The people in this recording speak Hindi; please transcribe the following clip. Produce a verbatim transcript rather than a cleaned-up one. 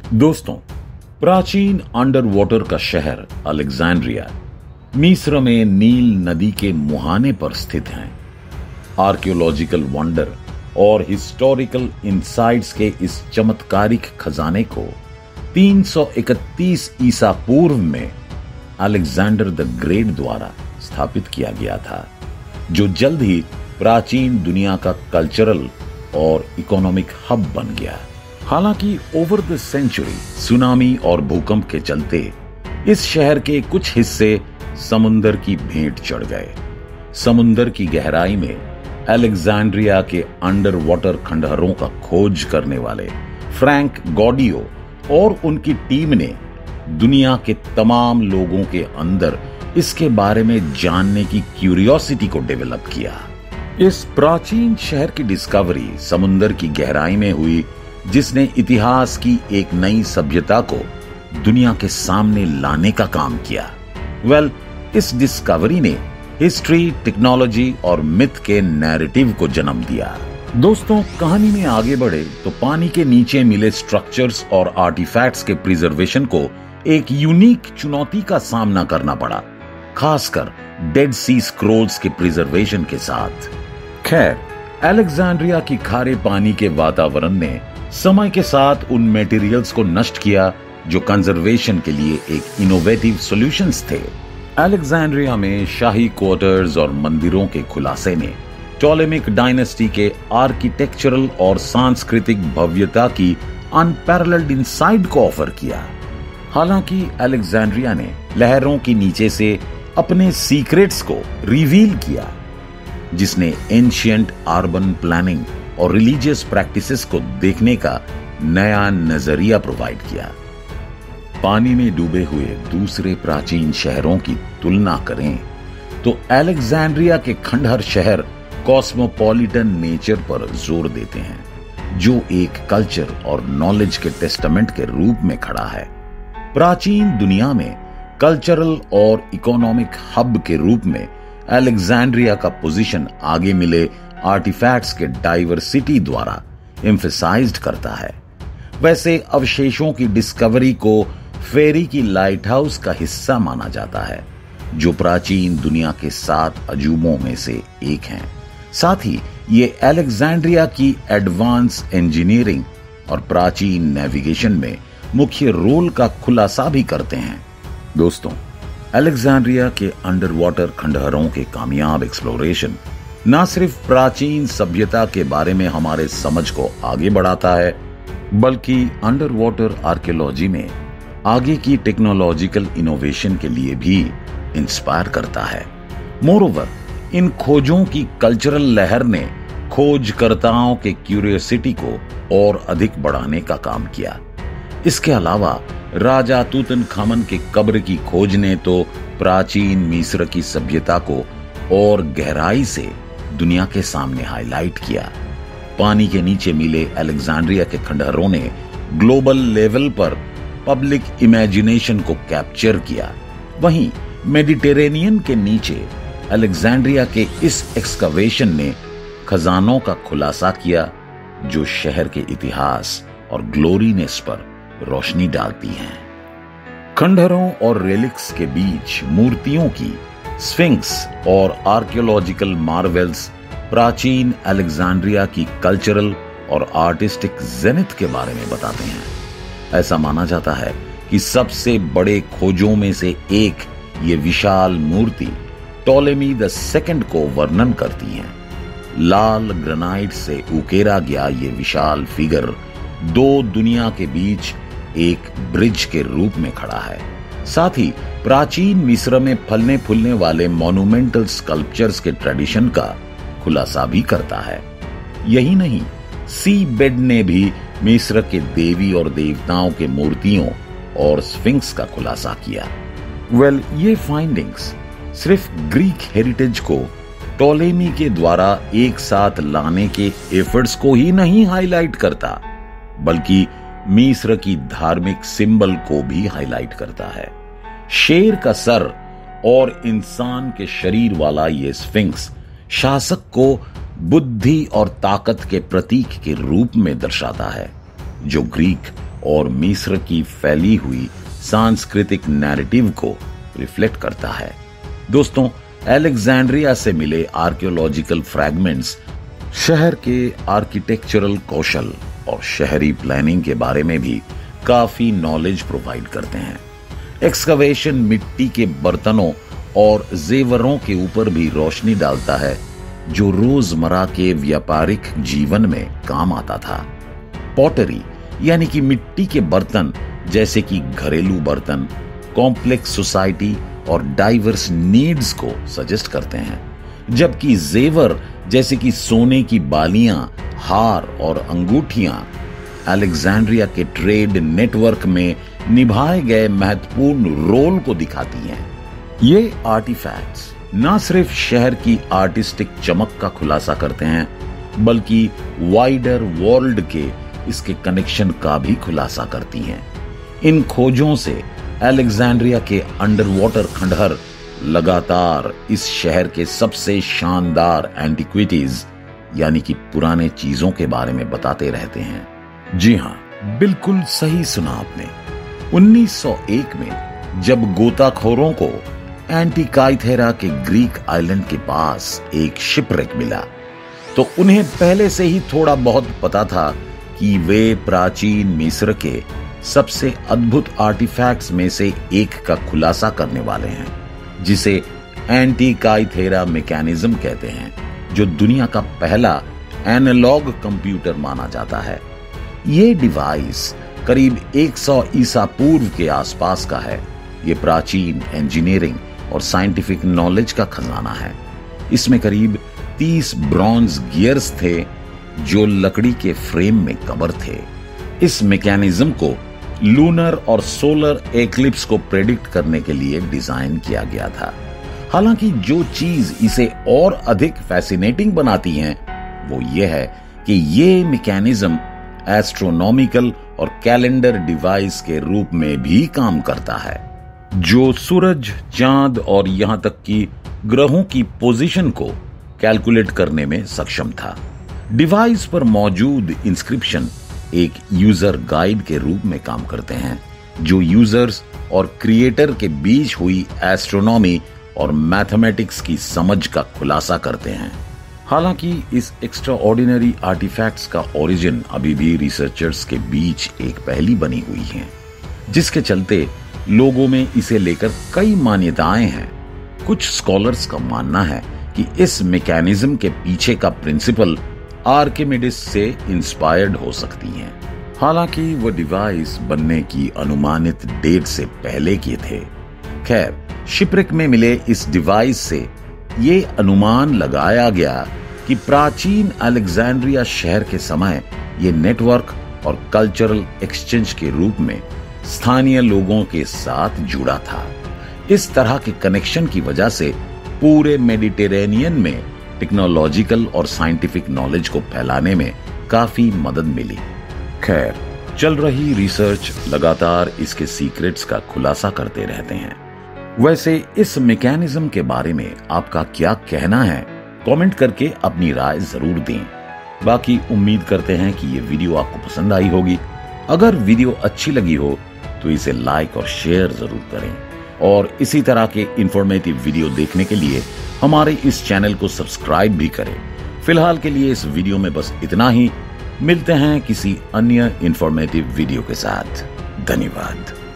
दोस्तों, प्राचीन अंडर वाटर का शहर अलेक्जेंड्रिया मिस्र में नील नदी के मुहाने पर स्थित है। आर्कियोलॉजिकल वंडर और हिस्टोरिकल इंसाइट्स के इस चमत्कारिक खजाने को तीन सौ इकतीस ईसा पूर्व में अलेक्जेंडर द ग्रेट द्वारा स्थापित किया गया था, जो जल्द ही प्राचीन दुनिया का कल्चरल और इकोनॉमिक हब बन गया। हालांकि ओवर द सेंचुरी सुनामी और भूकंप के चलते इस शहर के कुछ हिस्से समुंदर की भेंट चढ़ गए। समुंदर की गहराई में अलेक्जेंड्रिया के अंडर वाटर खंडहरों का खोज करने वाले फ्रैंक गॉडियो और उनकी टीम ने दुनिया के तमाम लोगों के अंदर इसके बारे में जानने की क्यूरियोसिटी को डेवलप किया। इस प्राचीन शहर की डिस्कवरी समुंदर की गहराई में हुई, जिसने इतिहास की एक नई सभ्यता को दुनिया के सामने लाने का काम किया। वेल, इस डिस्कवरी ने हिस्ट्री, टेक्नोलॉजी और मिथ के नैरेटिव को जन्म दिया। दोस्तों, कहानी में आगे बढ़े तो पानी के नीचे मिले स्ट्रक्चर्स और आर्टिफैक्ट्स के प्रिजर्वेशन को एक यूनिक चुनौती का सामना करना पड़ा, खासकर डेड सी स्क्रोल्स के प्रिजर्वेशन के साथ। खैर, अलेक्जेंड्रिया की खारे पानी के वातावरण ने समय के साथ उन मटेरियल्स को नष्ट किया जो कंजर्वेशन के लिए एक इनोवेटिव सॉल्यूशंस थे। अलेक्जेंड्रिया में शाही क्वार्टर्स और मंदिरों के खुलासे ने टॉलेमिक डायनेस्टी के आर्किटेक्चरल और सांस्कृतिक भव्यता की अनपैरेलल्ड इनसाइट को ऑफर किया। हालांकि अलेक्जेंड्रिया ने लहरों के नीचे से अपने सीक्रेट्स को रिवील किया, जिसने एंशिएंट अर्बन प्लानिंग और रिलीजियस प्रैक्टिसेस को देखने का नया नजरिया प्रोवाइड किया। पानी में डूबे हुए दूसरे प्राचीन शहरों की तुलना करें तो अलेक्जेंड्रिया के खंडहर शहर कॉस्मोपॉलिटन नेचर पर जोर देते हैं, जो एक कल्चर और नॉलेज के टेस्टामेंट के रूप में खड़ा है। प्राचीन दुनिया में कल्चरल और इकोनॉमिक हब के रूप में अलेक्जेंड्रिया का पोजीशन आगे मिले आर्टिफैक्ट्स के डाइवर्सिटी द्वारा एम्फसाइज्ड करता है। वैसे अवशेषों की डिस्कवरी को फेरी की लाइट हाउस का हिस्सा माना जाता है, जो प्राचीन दुनिया के सात अजूबों में से एक हैं। साथ ही ये अलेक्जेंड्रिया की एडवांस इंजीनियरिंग और प्राचीन नेविगेशन में मुख्य रोल का खुलासा भी करते हैं। दोस्तों, अलेक्जेंड्रिया के अंडर वाटर खंडहरों के कामयाब एक्सप्लोरेशन न सिर्फ प्राचीन सभ्यता के बारे में हमारे समझ को आगे बढ़ाता है, बल्कि अंडर वाटर आर्कियोलॉजी में आगे की टेक्नोलॉजिकल इनोवेशन के लिए भी इंस्पायर करता है। मोरओवर, इन खोजों की कल्चरल लहर ने खोजकर्ताओं के क्यूरियोसिटी को और अधिक बढ़ाने का काम किया। इसके अलावा राजा तूतनखामन के कब्र की खोज ने तो प्राचीन मिस्र की सभ्यता को और गहराई से दुनिया के सामने हाईलाइट किया। पानी के नीचे मिले अलेक्जेंड्रिया के खंडहरों ने ग्लोबल लेवल पर पब्लिक इमेजिनेशन को कैप्चर किया। वहीं मेडिटेरेनियन के नीचे अलेक्जेंड्रिया के इस एक्सकवेशन ने खजानों का खुलासा किया, जो शहर के इतिहास और ग्लोरीनेस पर रोशनी डालती हैं। खंडहरों और रेलिक्स के बीच मूर्तियों की स्फिंक्स और आर्कियोलॉजिकल मार्वेल्स प्राचीन अलेक्जेंड्रिया की कल्चरल और आर्टिस्टिक जेनिथ के बारे में बताते हैं। ऐसा माना जाता है कि सबसे बड़े खोजों में से एक ये विशाल मूर्ति टॉलेमी द सेकंड को वर्णन करती है। लाल ग्रेनाइट से उकेरा गया ये विशाल फिगर दो दुनिया के बीच एक ब्रिज के रूप में खड़ा है। साथ ही प्राचीन मिस्र में फलने फूलने वाले मॉन्यूमेंटल स्कल्पचर्स के ट्रेडिशन का खुलासा भी करता है। यही नहीं, सी बेड ने भी मिस्र के देवी और देवताओं के मूर्तियों और स्फिंक्स का खुलासा किया। वेल, ये फाइंडिंग्स सिर्फ ग्रीक हेरिटेज को टॉलेमी के द्वारा एक साथ लाने के एफर्ट्स को ही नहीं हाईलाइट करता, बल्कि मिस्र की धार्मिक सिंबल को भी हाईलाइट करता है। शेर का सर और इंसान के शरीर वाला ये स्फिंक्स शासक को बुद्धि और ताकत के प्रतीक के रूप में दर्शाता है, जो ग्रीक और मिस्र की फैली हुई सांस्कृतिक नैरेटिव को रिफ्लेक्ट करता है। दोस्तों, अलेक्जेंड्रिया से मिले आर्कियोलॉजिकल फ्रैगमेंट्स शहर के आर्किटेक्चरल कौशल और शहरी प्लानिंग के बारे में भी काफी नॉलेज प्रोवाइड करते हैं। एक्सकवेशन मिट्टी के बर्तनों और जेवरों के ऊपर भी रोशनी डालता है जो रोजमर्रा के व्यापारिक जीवन में काम आता था। पॉटरी यानी कि मिट्टी के बर्तन जैसे कि घरेलू बर्तन कॉम्प्लेक्स सोसाइटी और डाइवर्स नीड्स को सजेस्ट करते हैं, जबकि जेवर जैसे कि सोने की बालियां, हार और अंगूठियां अलेक्जेंड्रिया के ट्रेड नेटवर्क में निभाए गए महत्वपूर्ण रोल को दिखाती हैं। ये आर्टिफैक्ट्स न सिर्फ शहर की आर्टिस्टिक चमक का खुलासा करते हैं, बल्कि वाइडर वर्ल्ड के इसके कनेक्शन का भी खुलासा करती हैं। इन खोजों से अलेक्जेंड्रिया के अंडर वाटर खंडहर लगातार इस शहर के सबसे शानदार एंटिक्विटीज यानी कि पुराने चीजों के बारे में बताते रहते हैं। जी हां, बिल्कुल सही सुना आपने। उन्नीस सौ एक में जब गोताखोरों को एंटिकाइथेरा के ग्रीक आइलैंड के पास एक शिपरेक मिला, तो उन्हें पहले से ही थोड़ा बहुत पता था कि वे प्राचीन मिस्र के सबसे अद्भुत आर्टिफैक्ट्स में से एक का खुलासा करने वाले हैं, जिसे एंटिकाइथेरा मैकेनिज्म कहते हैं, जो दुनिया का पहला एनालॉग कंप्यूटर माना जाता है। ये डिवाइस करीब सौ ईसा पूर्व के आसपास का है। ये प्राचीन इंजीनियरिंग और साइंटिफिक नॉलेज का खजाना है। इसमें करीब तीस ब्रॉन्ज गियर्स थे जो लकड़ी के फ्रेम में कवर थे। इस मैकेनिज्म को लूनर और सोलर एक्लिप्स को प्रेडिक्ट करने के लिए डिजाइन किया गया था। हालांकि जो चीज इसे और अधिक फैसिनेटिंग बनाती है वो ये है कि ये मैकेनिज्म एस्ट्रोनॉमिकल और कैलेंडर डिवाइस के रूप में भी काम करता है, जो सूरज, चांद और यहां तक कि ग्रहों की पोजीशन को कैलकुलेट करने में सक्षम था। डिवाइस पर मौजूद इंस्क्रिप्शन एक यूजर गाइड के रूप में काम करते हैं, जो यूजर्स और क्रिएटर के बीच हुई एस्ट्रोनॉमी और मैथमेटिक्स की समझ का खुलासा करते हैं। हालांकि इस एक्स्ट्राऑर्डिनरी आर्टिफैक्ट्स का ओरिजिन अभी भी रिसर्चर्स के बीच एक पहेली बनी हुई है, जिसके चलते लोगों में इसे लेकर कई मान्यताएं हैं। कुछ स्कॉलर्स का मानना है कि इस मैकेनिज्म के पीछे का प्रिंसिपल आर्किमिडीज से इंस्पायर्ड हो सकती हैं। हालांकि वो डिवाइस बनने की अनुमानित डेट से पहले के थे। खैर, शिपरेक में मिले इस डिवाइस से ये अनुमान लगाया गया कि प्राचीन अलेक्जेंड्रिया शहर के समय ये नेटवर्क और कल्चरल एक्सचेंज के रूप में स्थानीय लोगों के साथ जुड़ा था। इस तरह के कनेक्शन की वजह से पूरे मेडिटेरेनियन में टेक्नोलॉजिकल और साइंटिफिक नॉलेज को फैलाने में काफी मदद मिली। खैर, चल रही रिसर्च लगातार इसके सीक्रेट्स का खुलासा करते रहते हैं। वैसे इस मैकेनिज्म के बारे में आपका क्या कहना है? कमेंट करके अपनी राय जरूर दें। बाकी उम्मीद करते हैं कि ये वीडियो आपको पसंद आई होगी। अगर वीडियो अच्छी लगी हो तो इसे लाइक और शेयर जरूर करें, और इसी तरह के इंफॉर्मेटिव वीडियो देखने के लिए हमारे इस चैनल को सब्सक्राइब भी करें। फिलहाल के लिए इस वीडियो में बस इतना ही। मिलते हैं किसी अन्य इंफॉर्मेटिव वीडियो के साथ। धन्यवाद।